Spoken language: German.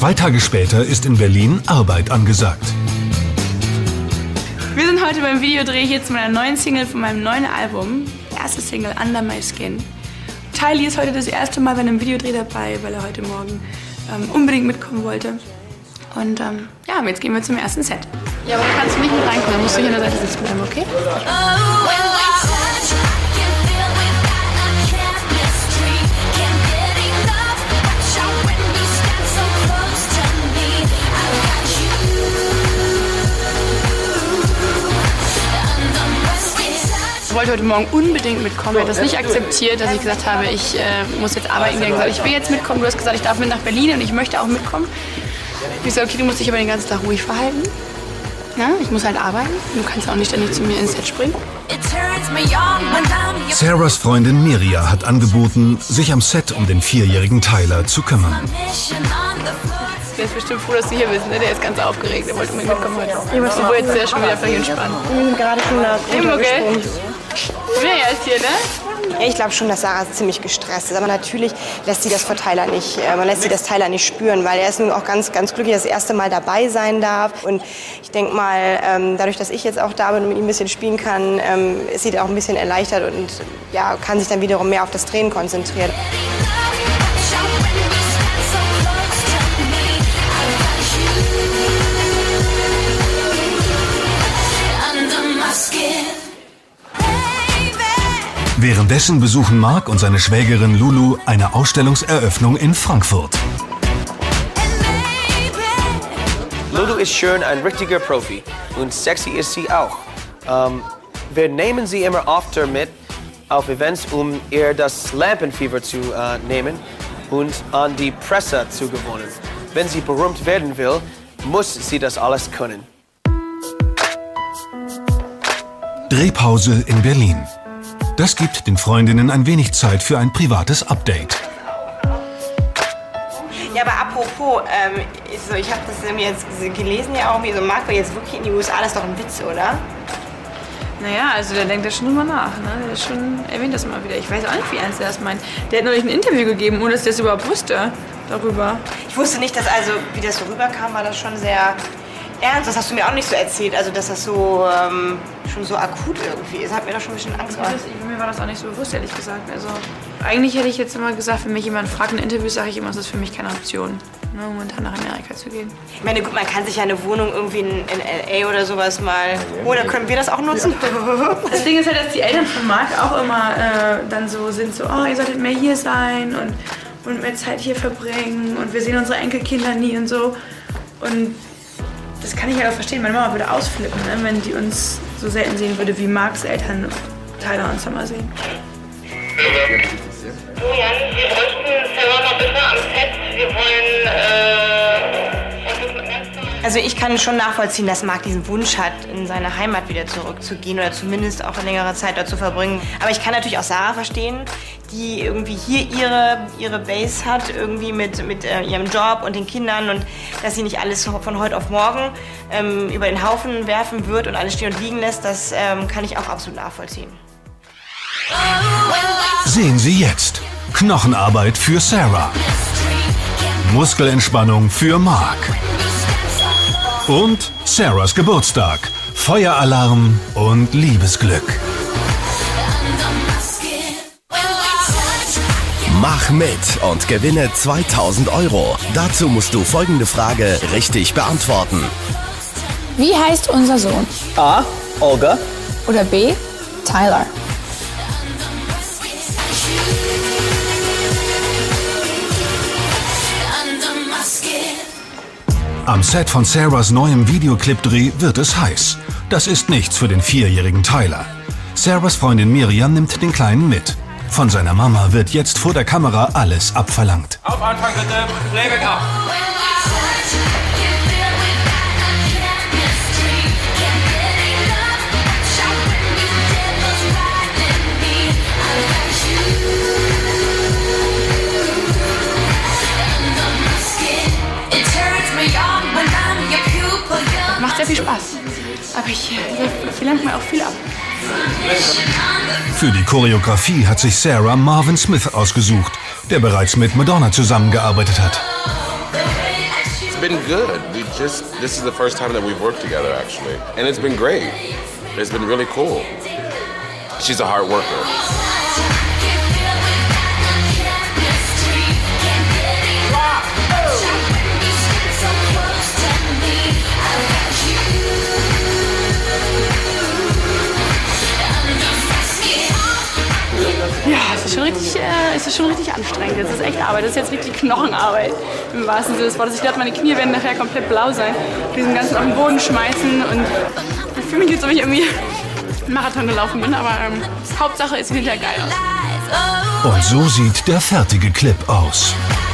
2 Tage später ist in Berlin Arbeit angesagt. Wir sind heute beim Videodreh hier zu meiner neuen Single von meinem neuen Album. Erste Single, Under My Skin. Tylee ist heute das erste Mal bei einem Videodreh dabei, weil er heute Morgen unbedingt mitkommen wollte. Und ja, jetzt gehen wir zum ersten Set. Ja, aber du kannst nicht mit reinkommen, dann musst du hier an der Seite sitzen bleiben, okay? Ich wollte heute Morgen unbedingt mitkommen. Er hat das nicht akzeptiert, dass ich gesagt habe, ich muss jetzt arbeiten. Er hat gesagt, ich will jetzt mitkommen. Du hast gesagt, ich darf mit nach Berlin und ich möchte auch mitkommen. Ich gesagt, okay, du musst dich aber den ganzen Tag ruhig verhalten. Ja, ich muss halt arbeiten. Du kannst auch nicht ständig zu mir ins Set springen. Sarahs Freundin Mirja hat angeboten, sich am Set um den 4-jährigen Tyler zu kümmern. Der ist bestimmt froh, dass du hier bist, ne? Der ist ganz aufgeregt. Er wollte unbedingt mitkommen heute. Obwohl jetzt ist schon wieder völlig entspannt. Wir sind gerade schon da gesprungen. Wer ist hier, ne? Ich glaube schon, dass Sarah ziemlich gestresst ist. Aber natürlich lässt sie das vor Tyler nicht. Man lässt sie das Tyler nicht spüren, weil er ist nun auch ganz, ganz glücklich, dass er das erste Mal dabei sein darf. Und ich denke mal, dadurch, dass ich jetzt auch da bin und mit ihm ein bisschen spielen kann, ist sie auch ein bisschen erleichtert und ja, kann sich dann wiederum mehr auf das Drehen konzentrieren. Währenddessen besuchen Mark und seine Schwägerin Lulu eine Ausstellungseröffnung in Frankfurt. Lulu ist schön, ein richtiger Profi und sexy ist sie auch. Wir nehmen sie immer öfter mit auf Events, um ihr das Lampenfieber zu nehmen und an die Presse zu gewonnen. Wenn sie berühmt werden will, muss sie das alles können. Drehpause in Berlin. Das gibt den Freundinnen ein wenig Zeit für ein privates Update. Ja, aber apropos, ich habe das jetzt gelesen, ja auch, wie so Mark war jetzt wirklich in die USA, das ist doch ein Witz, oder? Naja, also der denkt da schon drüber nach, ne? Der erwähnt das immer wieder. Ich weiß auch nicht, wie ernst er das meint. Der hat neulich ein Interview gegeben, ohne dass der es überhaupt wusste darüber. Ich wusste nicht, dass wie das so rüberkam, war das schon sehr ernst. Das hast du mir auch nicht so erzählt, also dass das so schon so akut irgendwie ist. Das hat mir doch schon ein bisschen Angst gemacht. Mir war das auch nicht so bewusst, ehrlich gesagt. Also eigentlich hätte ich jetzt immer gesagt, wenn mich jemand fragt in Interviews, sage ich immer, das ist für mich keine Option, ne, momentan nach Amerika zu gehen. Ich meine, gut, man kann sich ja eine Wohnung irgendwie in L.A. oder sowas mal... Oder können wir das auch nutzen? Das Ding ist halt, dass die Eltern von Mark auch immer dann so sind, so, oh, ihr solltet mehr hier sein und mehr Zeit hier verbringen und wir sehen unsere Enkelkinder nie und so. Und das kann ich halt auch verstehen. Meine Mama würde ausflippen, ne, wenn die uns so selten sehen würde, wie Marks Eltern Tyler und Summer sehen. Julian, wir bräuchten Sarah noch bitte am Set. Wir wollen Also ich kann schon nachvollziehen, dass Mark diesen Wunsch hat, in seine Heimat wieder zurückzugehen oder zumindest auch eine längere Zeit dort zu verbringen. Aber ich kann natürlich auch Sarah verstehen, die irgendwie hier ihre Base hat, irgendwie mit ihrem Job und den Kindern und dass sie nicht alles von heute auf morgen über den Haufen werfen wird und alles stehen und liegen lässt, das kann ich auch absolut nachvollziehen. Sehen Sie jetzt Knochenarbeit für Sarah, Muskelentspannung für Mark und Sarahs Geburtstag, Feueralarm und Liebesglück. Mach mit und gewinne 2000 €. Dazu musst du folgende Frage richtig beantworten. Wie heißt unser Sohn? A. Olga. Oder B. Tyler? Am Set von Sarahs neuem Videoclip-Dreh wird es heiß. Das ist nichts für den 4-jährigen Tyler. Sarahs Freundin Miriam nimmt den Kleinen mit. Von seiner Mama wird jetzt vor der Kamera alles abverlangt. Auf Anfang bitte, Playback ab. Macht sehr viel Spaß. Aber ich verlangt mir auch viel ab. Für die Choreografie hat sich Sarah Marvin Smith ausgesucht, der bereits mit Madonna zusammengearbeitet hat. been good. This is the first time that we've worked together, actually. And it's been great. It's been really cool. She's a hard worker. Ja, es ist schon richtig anstrengend. Es ist echt Arbeit. Das ist jetzt richtig Knochenarbeit im wahrsten Sinne des Wortes. Ich glaube, meine Knie werden nachher komplett blau sein. Diesen ganzen auf den Boden schmeißen und ich fühle mich jetzt, ob ich irgendwie einen Marathon gelaufen bin, aber Hauptsache es sieht hinterher geil aus. Und so sieht der fertige Clip aus.